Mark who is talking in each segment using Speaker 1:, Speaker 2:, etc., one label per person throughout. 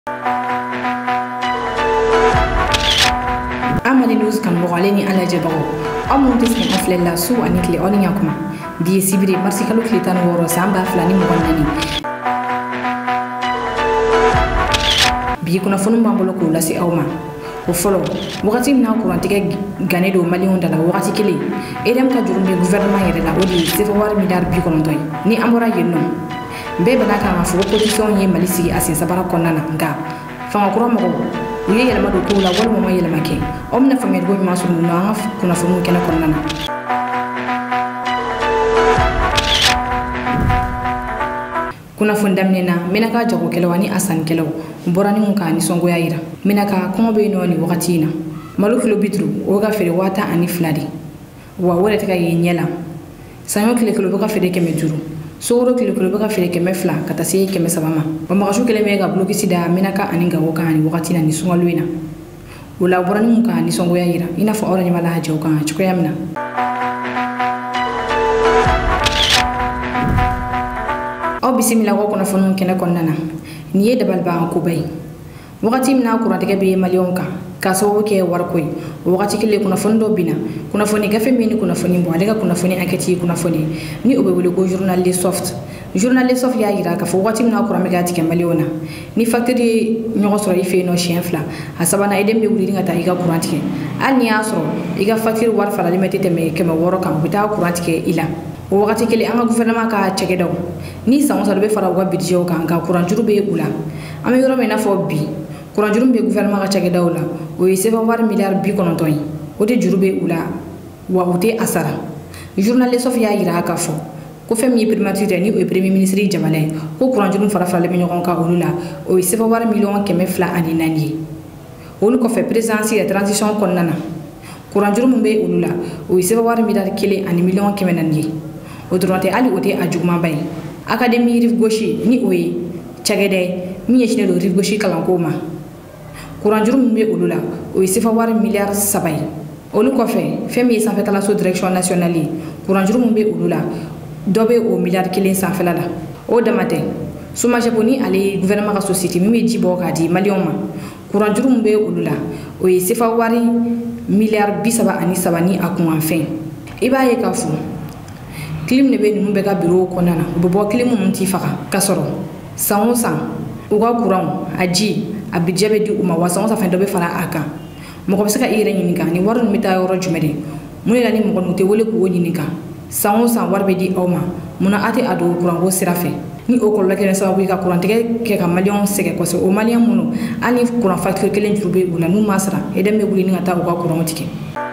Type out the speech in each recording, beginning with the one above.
Speaker 1: Amali news kan mɔgɔlen ni ala jɛbagaw aw minnu tɛ sɛgɛn an filɛ la su ani tile aw ni ɲakuma bi ye sibiri marisi kalo tile 16 san 2024 bi kunnafoni b'an bolo k'o lase aw ma o fɔlɔ wagati min na kurantigɛ gannen don maliyɛnw da la wagati kelen EDM ka juru bɛ gouvernement yɛrɛ la o de ye CFA miliyari 90 ye ni an bɔra yen nɔ bɛɛ bɛna kan ka fɔ ko position ye Mali sigi a sen sabara kɔnɔna na nka fangakura mɔgɔw u ye yɛlɛma don kow la walima ma yɛlɛma kɛ aw bɛna faamuyali ko ɲuman sɔrɔ ninnu an ka kunnafoniw kɛnɛ kɔnɔna na kunnafoni daminɛ na Menaka jagokɛlaw ani a sannikɛlaw bɔra ni mun ka nisɔngoya yira Menaka kɔngɔ bɛ yen nɔ ni wagati in na malo kilo 50 o bɛ ka feere 72 de wa o yɛrɛ tɛ ka ye ɲɛ la saɲɔ kilo bɛ ka feere 500 sogoro kilo bɛ ka feere 200 ka taa se 300 ma wa magasu kelen bɛ ka blokisi da Menaka ani Gawo kan ni wagati na ni sunkalo in na o la bɔra ni mun ka nisɔngoya yira i n'a fɔ aw yɛrɛ ɲɛ b'a la jɛw kan cogoya min na aw bisimila ko kunnafoniw kɛnɛ kɔnɔna na ni ye dabaliban koba ye wagati min na kurantigɛ bɛ maliyɛnw kan ka sababu kɛ wariko ye o wagati kelen kunnafoni dɔ bina kunnafoni gafe min ni kunnafoni bɔ ale ka kunnafoni enquête kunnafoni ni o bɛ wele ko journal de soft y'a yira k'a fɔ wagati min na kuran bɛ ka tigɛ maliyɛnw na ni facture ye ɲɔgɔn sɔrɔ i fɛ yen nɔ siɲɛ 2 a sabanan EDM bɛ wuli ka taa i ka kuran tigɛ hali ni y'a sɔrɔ i ka facture wari faralen bɛ tɛmɛ 600 kan u bɛ taa kuran tigɛ i la o wagati kelen an ka gouvernement ka cɛkɛdaw ni san o san bɛ fara u ka budget kan nka kuranjuru bɛ u la an bɛ yɔrɔ min na fɔ bi kuranjuru bɛ gouvernement ka cɛkɛdaw la o ye CFA miliyari 90 ye o de juru bɛ u la wa u tɛ a sara journal sof y'a yira k'a fɔ ko fɛn min ye primature ni o ye premier ministre Jamana ye ko kuranjuru faralen bɛ ɲɔgɔn kan olu la o ye CFA miliyɔn 204 ye olu kɔfɛ présidence ya transition kɔnɔna na kuranjuru min bɛ olu la o ye CFA miliyari 1 ani miliyɔn 400 ye o dɔrɔn tɛ hali o tɛ a jugumanba ye académie rive gauche ni o ye cakɛda ye min ɲɛsinnen don rive gauche kalanko ma kuranjuru min bɛ olu la o ye CFA miliyari 3 ye olu kɔfɛ fɛn min ye sanfɛkalanso direction nationale ye kuranjuru min bɛ olu la dɔ bɛ o miliyari 1 sanfɛla la o dama tɛ SOMAGEP ni ale ye gouvernement ka société min bɛ ji bɔ k'a di maliyɛnw ma kuranjuru min bɛ olu la o ye CFA miliyari 33 ni a kunkanfɛn i b'a ye k'a fɔ clim ne bɛ ninnu bɛɛ ka bureau kɔnɔna na u bɛ bɔ clim minnu t'i faga ka sɔrɔ san o san u ka courant a ji a budget bɛ di u ma wa san o san fɛn dɔ bɛ fara a kan mɔgɔ bɛ se ka i yɛrɛ ɲininka ni wari ninnu bɛ taa yɔrɔ jumɛn de mun de la ni mɔgɔ ninnu tɛ wele k'o ɲininka san o san wari bɛ di aw ma munna a tɛ a don courant ko sira fɛ ni o kɔlɔlɔ kɛra sababu ye ka kurantigɛ kɛ ka maliyɛnw sɛgɛn kosɛbɛ o maliyɛn minnu hali ni courant facture 1 juru bɛ u la n'u ma sara EDM bɛ wuli ni ka taa u ka courant tigɛ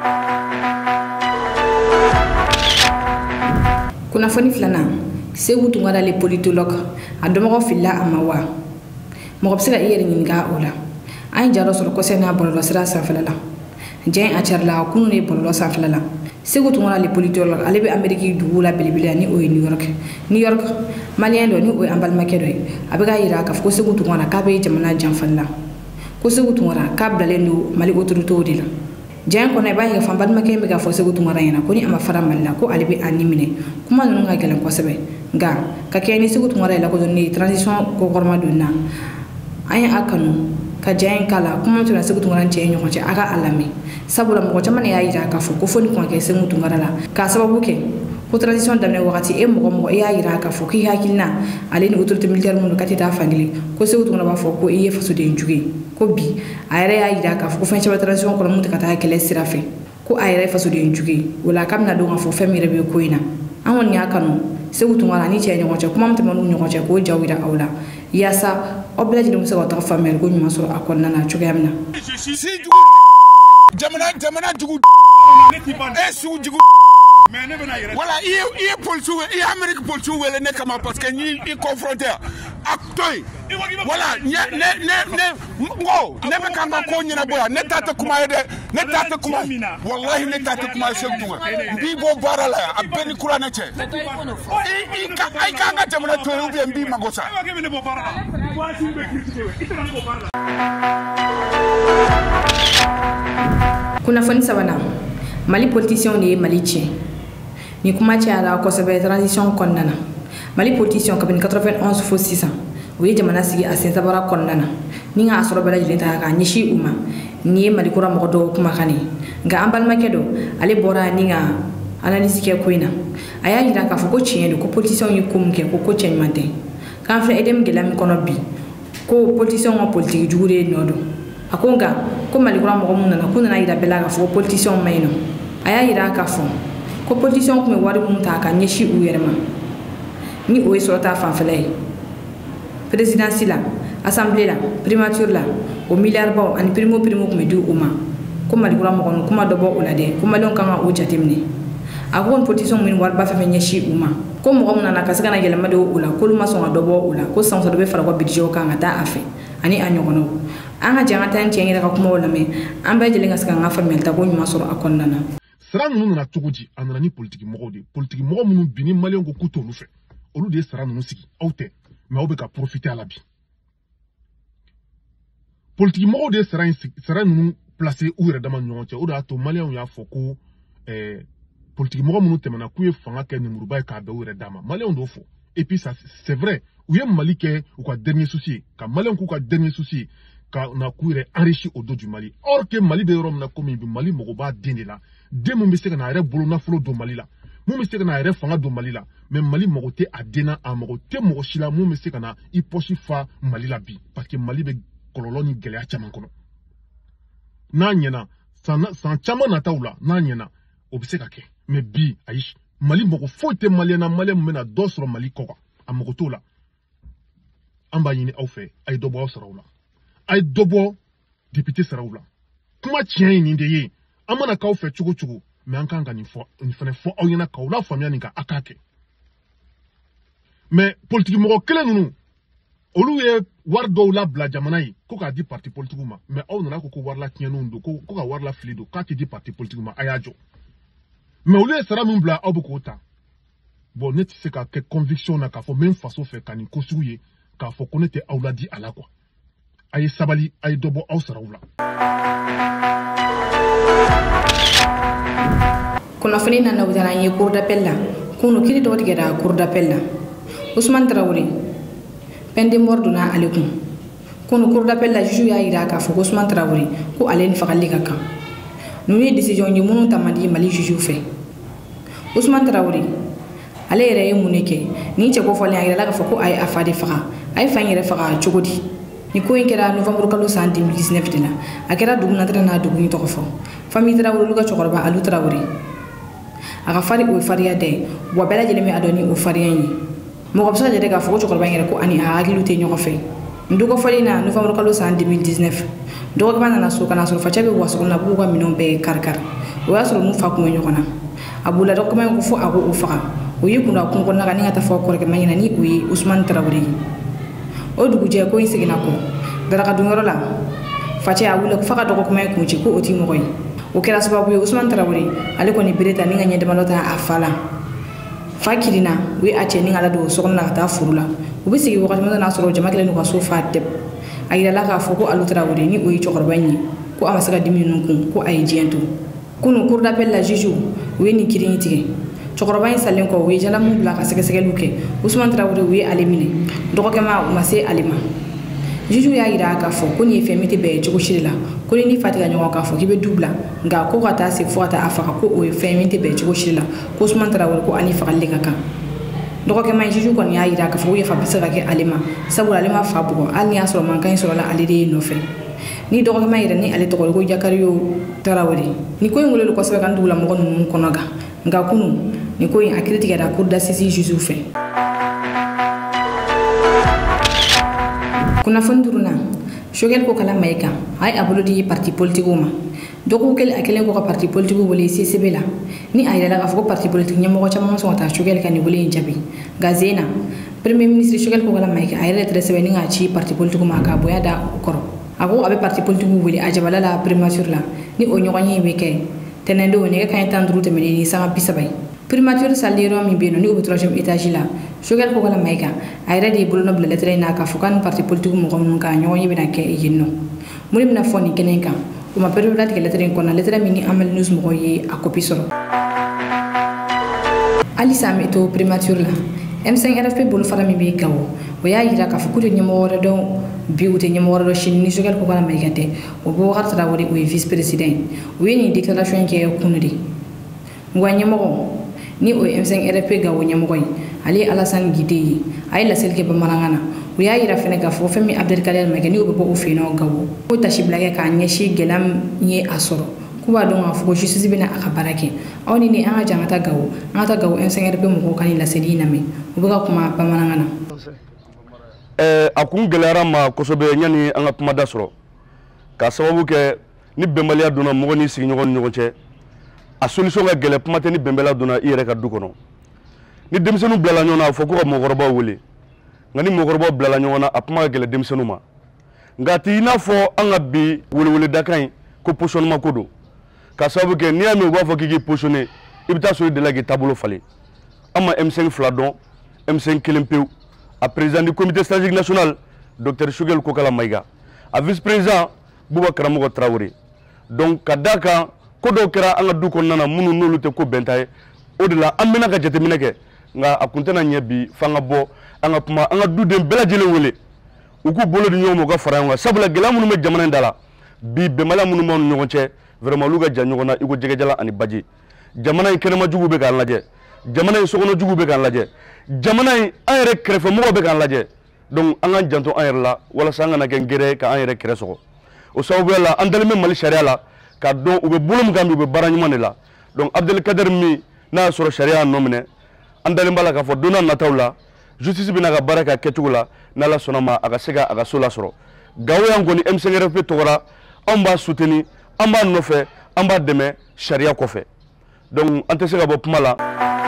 Speaker 1: kunnafoni filanan Segu Tunkara le politologue a dɔmɔgɔ filila a ma wa mɔgɔ bɛ se ka i yɛrɛ ɲininka o la an ye jaro sɔrɔ kosɛbɛ n'a bɔlɔlɔsira sanfɛla la jɛn a carila kunun de bɔlɔlɔ sanfɛla la Segu Tunkara le politologue ale bɛ Amérique dugu la belebele ni o ye New York maliyɛn dɔ ni o ye an balimakɛ dɔ ye a bɛ k'a yira k'a fɔ ko Segu Tunkara k'a bɛ jamana janfali la ko Segu Tunkara k'a bilalen don Mali autorités de la jɛn kɔnɔ i b'a ye fan balimakɛ bɛ k'a fɔ Segu Tunkara ɲɛna ko ni a ma fara Mali la ko ale bɛ a ni minɛ kuma ninnu ka gɛlɛn kosɛbɛ nka ka kɛ ni Segu Tunkara ye lakodɔnnen transition kɔkɔrɔma don na an ye a kanu ka jɛn k'a la kuma tɛna Segu Tunkara cɛ ye ɲɔgɔn cɛ a ka a lamɛn sabula mɔgɔ caman de y'a yira k'a fɔ ko fo ni kɔn kɛ Segu Tunkara la k'a sababu kɛ ko transition daminɛ wagati e mɔgɔ i y'a yira k'a fɔ k'i hakilina ale ni autorité militaire minnu ka tɛ taa fankelen ko Segu Tunkara b'a fɔ ko i ye fasoden jugu ye ko bi a yɛrɛ y'a yira k'a fɔ ko fɛn caman transition kɔnɔ mun tɛ ka taa kɛlɛ sira fɛ ko a yɛrɛ ye fasoden jugu ye o la k'a bɛna dɔn k'a fɔ fɛn min yɛrɛ bɛ ko in na an kɔni y'a kanu Segu Tunkara ni cɛ ɲɔgɔn cɛ kuma min tɛmɛ n'u ɲɔgɔn cɛ k'o jaw yira aw la yaasa aw bɛɛ lajɛlen bɛ se ka taga faamuyali ko ɲuman sɔrɔ a kɔnɔna na cogoya min na
Speaker 2: jamana jugu sugu jugu wala i ye policier i ye Amérique policier wele ne kama parce que ni i confronté acteur wala ne bɛ kan ka ko ɲɛnabɔ yan ne ta tɛ kuma ye dɛ ne ta tɛ kuma wallahi ne ta tɛ kuma ye Segu Tunkara n b'i bɔ baara la yan a bɛɛ ni kuranɛ cɛ i kan ka jamana to yen ou bien n b'i mago sa
Speaker 1: kunnafoni sabanan Mali politiciens de ye Mali tiɲɛ ni kuma cayara kosɛbɛ transition kɔnɔna na Mali politiciens kabini 91 fo sisan u ye jamana sigi a sen sabara kɔnɔna na ni nga soro bala jilin ta ka nyishi uma ni mali kura mo do kuma kani ga ambal makedo ale bora ni nga analyse ke koina aya yira ka foko chiendo ko politician yi kumke ko chen mate kan fa edem gelam kono bi ko politician wa politique jure nodo akonga ko mali kura mo mun na kunna yira bela ka foko politician mayno aya yira ka fo ko politician ko me wari mun ta ka nyishi u yerma ni o so ta fa falay présidence la assemblée la primature la o milliard ba ani primo ko me du uma ko mali kura mo kono kuma do bo ulade ko malon kan o jatimni agon politician min war ba fa nyishi uma ko mo mun na kasaka na gelama do ula ko luma so do bo ula ko sanso do be fara ko bidjo kan ata afi ani anyogono anga janga tan tiengere ka kuma wala me amba jele ngaska nga famel ta ko nyuma soro akonna na
Speaker 3: sara nunu na togoji anana ni politique mo munu bini malion ko kuto lu fe olu de sara nunu sigi awte mais obe ka profiter ala bi politique mo de sara nunu placer ou re dama nyonche o da to malion ya foko politique mo munu temana ku ye fanga ke ni muruba ka be ou re dama malion do fo et puis ça c'est vrai ou ye mali ke ou ka dernier souci ka malion ku ka dernier souci ka na ku re enrichi au dos du Mali or que Mali be rom na komi bi Mali mo ba dinde la de mo be se na re bolo na folo do Mali la mo be se na re fanga do Mali la mais Mali mo te adena a mo te mo shila mo be se na i pochi fa Mali la bi parce que Mali be kololo ni gele a chama kono na nyena san chama na taula na nyena o be se ka ke mais bi aish Mali mo fo te Mali na mena dosro Mali ko a mo to la amba yini au fe ay do bo saraula ay dobo député Saraoula kuma tien ni ndeye amana ka ofe chugo me ankanga ni fane fo oyena ka ola famia ni ka akake mais politique mo kele nunu olu ye war do la bla jamana yi ko ka di parti politique ma mais aw na ko war la tien ndo ko ka war la flido ka ti di parti politique ma ayajo mais olu ye sara mun bla abuko ta bon net se ka ke conviction na ka fo même façon fait ka ni kosuye ka fo connaître awla di ala quoi ay sabali ay dobo aw sarawla
Speaker 1: kuna fini na nawdana ye cour d'appel la kunu kiri do tigera cour d'appel la Ousmane Traoré peine de mort dona alekum kunu cour d'appel la juge ya ira ka fo Ousmane Traoré ko alen fagali kaka nuni décision ni munu tamadi Mali juge fait Ousmane Traoré ale yere muneke ni che ko fo le ira ka fo ko ay afade faga ay fanyere faga chogodi ni ko inkera novembre kalo san 2019 dina akera duguna na dugu ni tokofo famille Traoré luga chokorba alu Traoré aga fari o fariya de bo bela jelemi adoni o fariya ni mo ko bsa jede ga fo chokorba ngere ko ani a agilu te nyoko fe ndugo fali na novembre kalo san 2019 do ko bana na so kana so fa chabe waso na bu ko minon be karkar o ya so mu fa ko nyoko na abula do ko men ko fo ago o fa o yikuna ko ko na ga ni ngata fo ko ke mayina ni o Ousmane Traoré o dugu je ko insigina ko daraka dungoro la fache awule ko faka doko kuma ko ci ko oti mo koy o kera sababu yo Ousmane Traoré ale ko ni bireta ni nganye de malota afala fakirina wi ache ni ngala do so na ta furula o bi sigi wakati mo na so jama kele no ko so fatte ayira la ka fo ko alu Traoré ni o yi chokor banyi ko amasaka diminu ko ay jento kunu cour d'appel la juju wi ni kirini tige chokoroba in salen ko wi jala mun bla ka sekesegelu ke Ousmane Traoré wi alemine doko kema umase alima juju ya ira ka fo ko ni femiti be jogo shirila ko ni fatiga nyon ka fo kibe dubla nga ko kata se fo ata afaka ko o femiti be jogo shirila ko Ousmane Traoré ko ani fakalle kaka doko kema juju ko ni ya ira ka fo wi fa bisaka ke alima sabu alima fa bugo al ni asoro man kan soro la alide no fe ni doko kema ira ni ale to ko jakariyo Traoré ni ko ngolo ko sebe kan dubla mo ko nun konoga nga kunu ni ko yin akiriti da cour d'assises juge fait kuna fonduruna shogel ko kala mayka ay abolodi parti politique ma doko kel akelen ko parti politique wole CCB la ni ay la ko parti politique nyamo ko chama so ta shogel kan wole njabi gazena premier ministre shogel ko kala mayka ay lettre sebe ni ngachi parti politique ma ka boya da koro ago abe parti politique wole ajabala la primature la ni o nyoganye weke tenendo ne ka entendre te menini sama bisabay primature saliro mi beno ni au troisième étage la shogel ko kala mayka ayra di buluno bla lettre na ka fukan parti politique mo gom ka nyoyi bina ke yinno mulim na foni kenenka o ma période la lettre ko na lettre mini amal news mo yi akopi soro ali sami to primature la M5 RFP bulu fara mi be gawo o ya yira ka fukuri nyimo wora do bi ute nyamora do shin ni sugal ko kala may gante o bo warta wori o vice président o yeni déclaration ke kunudi ngwanye mo ni o M5 RP ga wonya mo koy ali Alassane Guité ay la selke ba marangana o ya ira fene ga fo femi Abdel Kader may gani o bo o fino gawo o tashi blage ka nyeshi gelam nye asoro kuba don afo justice bina akabarake awni ni anga jangata gawo M5 RP mo ko kan la selina me o ba kuma ba marangana
Speaker 4: akun gɛlɛyara ma kosɛbɛ yani an ka kuma da sɔrɔ ka sababu kɛ ni bɛnbaliya donna mɔgɔ ni sigiɲɔgɔn ni ɲɔgɔn cɛ a solution ka gɛlɛ kuma tɛ ni bɛnbaliya donna i yɛrɛ ka du kɔnɔ ni denmisɛnninw bilala ɲɔgɔn na a fɔ ko ka mɔgɔkɔrɔbaw wele nka ni mɔgɔkɔrɔbaw bilala ɲɔgɔn na a kuma ka gɛlɛ denmisɛnninw ma nka a tɛ i n'a fɔ an ka bi weleweledakan in ko positionnement ko don ka sababu kɛ n'i y'a mɛn u b'a fɔ k'i k'i positionner i bɛ taa sɔrɔ i delila k'i taabolo falen an ma M5 fila dɔn M5 kelen pewu a président du comité stratégique national Dr Choguel Kokala Maïga a vice président Bouba Karamogo Traoré donc ka da kan ko dɔw kɛra an ka du kɔnɔna na minnu n'olu tɛ ko bɛnta ye o de la an bɛna ka jateminɛ kɛ nka a kun tɛna ɲɛ bi f'an ka bɔ an ka kuma an ka duden bɛɛ lajɛlen wele u k'u bolo di ɲɔgɔn ma u ka fara ɲɔgɔn kan sabula gɛlɛya minnu bɛ jamana in da la bi bɛnbaliya minnu b'aw ni ɲɔgɔn cɛ vraiment olu ka jan ɲɔgɔn na i ko jɛgɛjala ani baji jamana in kɛnɛmajuguw bɛ k'an lajɛ jamana in sokɔnɔjuguw bɛ k'an lajɛ jamana in an yɛrɛ kɛrɛfɛmɔgɔw bɛ k'an lajɛ donc an k'an janto an yɛrɛ la walasa an kana kɛ gɛrɛ k'an yɛrɛ kɛrɛ sɔgɔ o sababuya la an dalen bɛ Mali sariya la k'a dɔn u bɛ bolo min kan bi u bɛ baara ɲuman de la donc Abdel Kader min n'a y'a sɔrɔ sariya y'a nɔ minɛ an dalen b'a la k'a fɔ don n'a nataw la justice bɛna ka baara kɛ a kɛcogo la n'Ala sɔnna ma a ka se ka a ka so lasɔrɔ Gawo y'an kɔni M5 RP tɔgɔra anw b'a soutenir an b'a nɔfɛ an b'a dɛmɛ sariya kɔfɛ donc an tɛ se ka bɔ kuma la.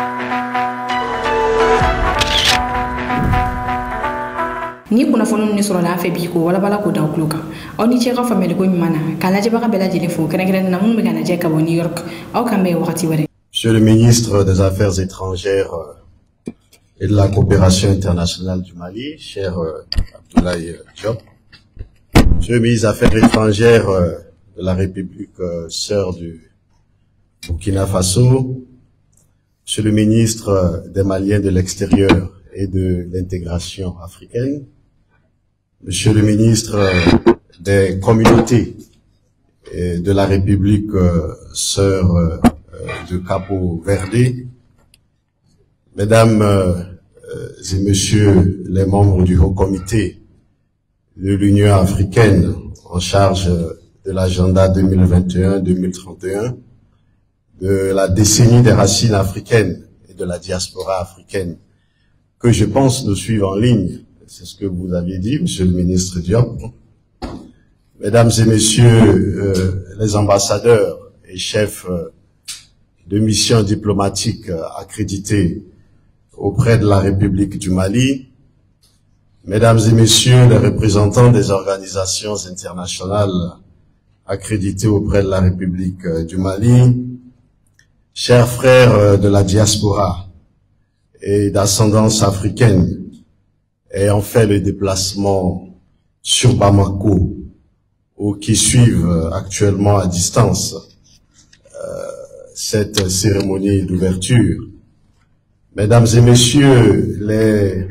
Speaker 1: ni kunnafoni ni sɔrɔ la fɛ bi ko wala bala ko da kulo kan aw ni cɛ ka famille ko ɲuman na ka lajɛbaga bɛɛ lajɛlen fo kɛrɛnkɛrɛnnen na minnu bɛ ka lajɛ ka bɔ New York aw kan bɛ wagati wɛrɛ.
Speaker 5: Monsieur le ministre des Affaires étrangères et de la coopération internationale du Mali, cher Abdoulaye Diop, Monsieur le ministre des Affaires étrangères de la République sœur du Burkina Faso, Monsieur le ministre des Maliens de l'extérieur et de l'intégration africaine, Monsieur le ministre des communautés de la République sœur de Cabo Verde, Mesdames et Messieurs les membres du Haut Comité de l'Union africaine en charge de l'agenda 2021-2031, de la décennie des racines africaines et de la diaspora africaine, que je pense nous suivre en ligne. C'est ce que vous aviez dit, Monsieur le ministre Diop. Mesdames et Messieurs les ambassadeurs et chefs de missions diplomatiques accrédités auprès de la République du Mali, Mesdames et Messieurs les représentants des organisations internationales accréditées auprès de la République du Mali, chers frères de la diaspora et d'ascendance africaine ayant fait le déplacement sur Bamako ou qui suivent actuellement à distance cette cérémonie d'ouverture, Mesdames et Messieurs les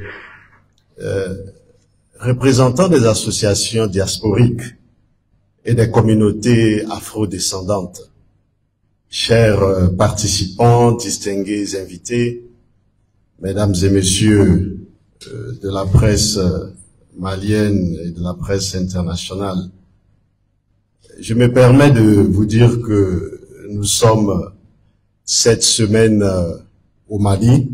Speaker 5: représentants des associations diasporiques et des communautés afro-descendantes, chers participants, distingués invités, Mesdames et Messieurs de la presse malienne et de la presse internationale, je me permets de vous dire que nous sommes cette semaine au Mali,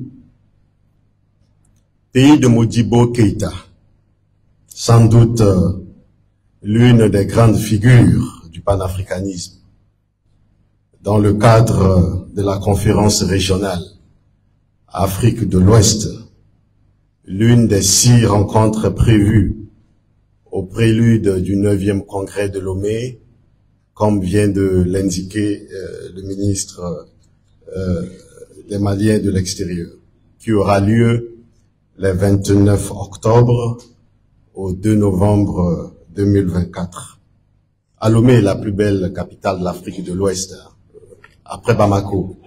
Speaker 5: pays de Modibo Keïta, sans doute l'une des grandes figures du panafricanisme, dans le cadre de la conférence régionale Afrique de l'Ouest, l'une des 6 rencontres prévues au prélude du 9e congrès de Lomé, comme vient de l'indiquer le ministre des Maliens de l'extérieur, qui aura lieu le 29 octobre au 2 novembre 2024. À Lomé, la plus belle capitale de l'Afrique de l'Ouest, après Bamako.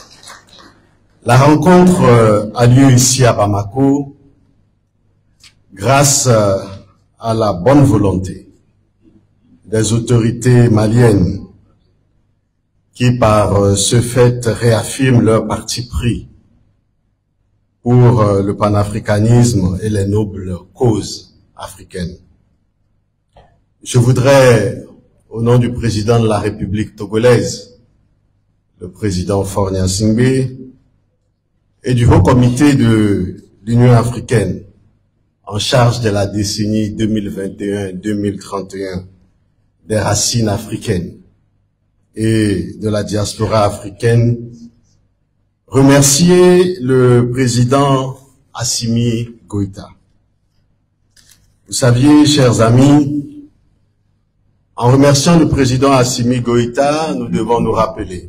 Speaker 5: La rencontre a lieu ici à Bamako grâce à la bonne volonté des autorités maliennes qui, par ce fait, réaffirment leur parti pris pour le panafricanisme et les nobles causes africaines. Je voudrais, au nom du président de la République togolaise, le président Faure Gnassingbé, et du Haut Comité de l'Union africaine en charge de la décennie 2021-2031 des racines africaines et de la diaspora africaine, remercier le président Assimi Goïta. Vous saviez, chers amis, en remerciant le président Assimi Goïta, nous devons nous rappeler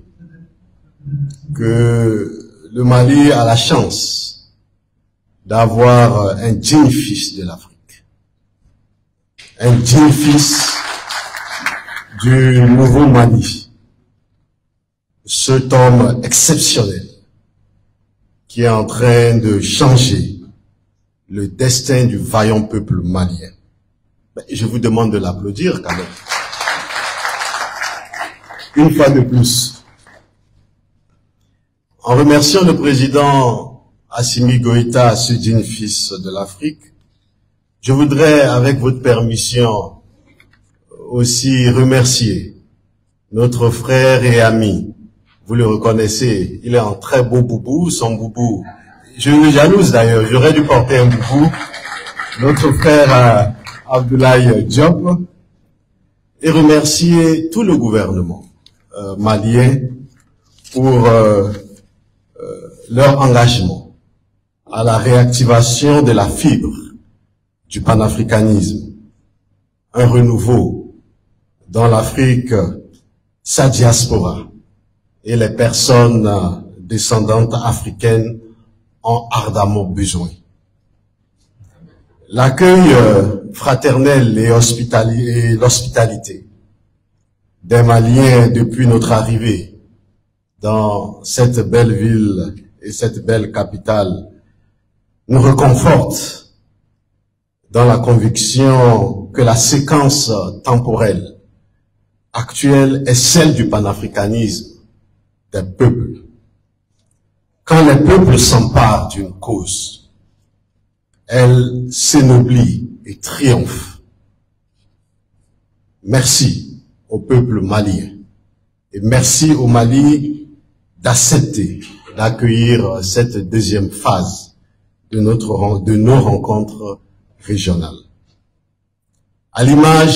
Speaker 5: que le Mali a la chance d'avoir un digne fils de l'Afrique, un digne fils du nouveau Mali, cet homme exceptionnel qui est en train de changer le destin du vaillant peuple malien. Je vous demande de l'applaudir quand même. Une fois de plus. En remerciant le président Assimi Goïta, ce digne fils de l'Afrique, je voudrais, avec votre permission, aussi remercier notre frère et ami. Vous le reconnaissez, il est un très beau boubou, son boubou. Je le jalouse d'ailleurs, j'aurais dû porter un boubou. Notre frère Abdoulaye Diop. Et remercier tout le gouvernement malien pour leur engagement à la réactivation de la fibre du panafricanisme, un renouveau dans l'Afrique, sa diaspora et les personnes descendantes africaines ont ardemment besoin. L'accueil fraternel et l'hospitalité des Maliens depuis notre arrivée dans cette belle ville et cette belle capitale nous reconforte dans la conviction que la séquence temporelle actuelle est celle du panafricanisme des peuples. Quand les peuples s'emparent d'une cause, elle s'énoblit et triomphe. Merci au peuple malien et merci au Mali d'accepter, d'accueillir cette deuxième phase de nos rencontres régionales. À l'image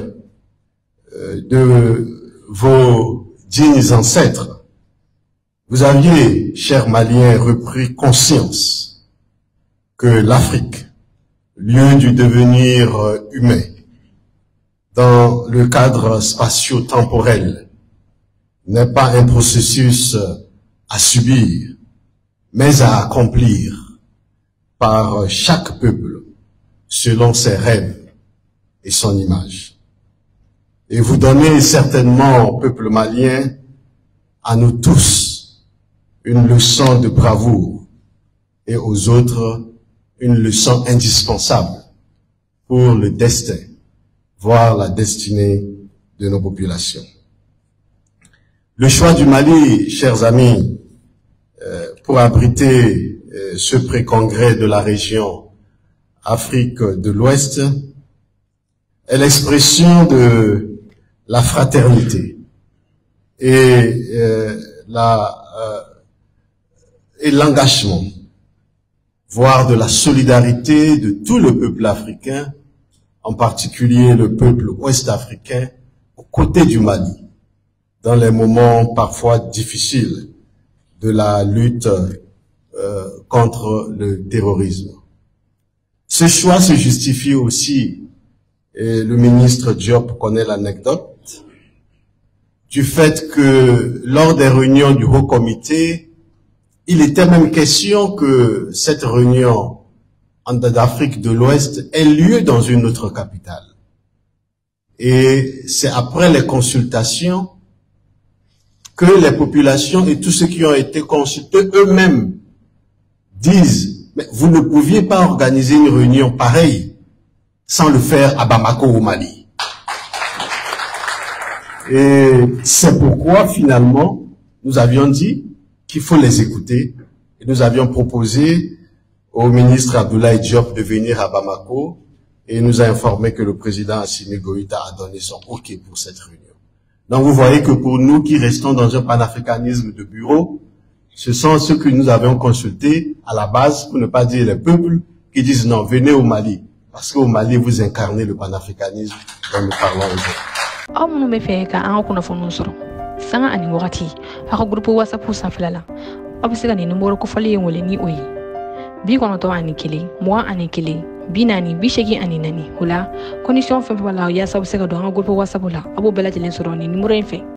Speaker 5: de vos dignes ancêtres, vous aviez, chers Maliens, repris conscience que l'Afrique, lieu du devenir humain, dans le cadre spatio-temporel, n'est pas un processus à subir, mais à accomplir par chaque peuple selon ses rêves et son image. Et vous donnez certainement au peuple malien, à nous tous, une leçon de bravoure et aux autres une leçon indispensable pour le destin, voire la destinée de nos populations. Le choix du Mali, chers amis, pour abriter ce pré-congrès de la région Afrique de l'Ouest est l'expression de la fraternité et l'engagement, voire de la solidarité de tout le peuple africain, en particulier le peuple ouest-africain, aux côtés du Mali, dans les moments parfois difficiles de la lutte contre le terrorisme. Ce choix se justifie aussi, et le ministre Diop connaît l'anecdote, du fait que lors des réunions du Haut Comité, il était même question que cette réunion d'Afrique de l'Ouest ait lieu dans une autre capitale. Et c'est après les consultations que les populations et tous ceux qui ont été consultés eux-mêmes disent Mais vous ne pouviez pas organiser une réunion pareille sans le faire à Bamako au Mali. Et c'est pourquoi finalement nous avions dit qu'il faut les écouter et nous avions proposé au ministre Abdoulaye Diop de venir à Bamako et il nous a informé que le président Assimi Goïta a donné son OK pour cette réunion. Donc vous voyez que pour nous qui restons dans un panafricanisme de bureau, ce sont ceux que nous avions consultés à la base, pour ne pas dire les peuples, qui disent non, venez au Mali. Parce qu'au Mali, vous incarnez le panafricanisme dont nous parlons aujourd'hui.
Speaker 1: Binani bishegi ani nani hula condition fe wala ya sabu se ga do an groupe WhatsApp la abo bela jelen soro ni numéro en fe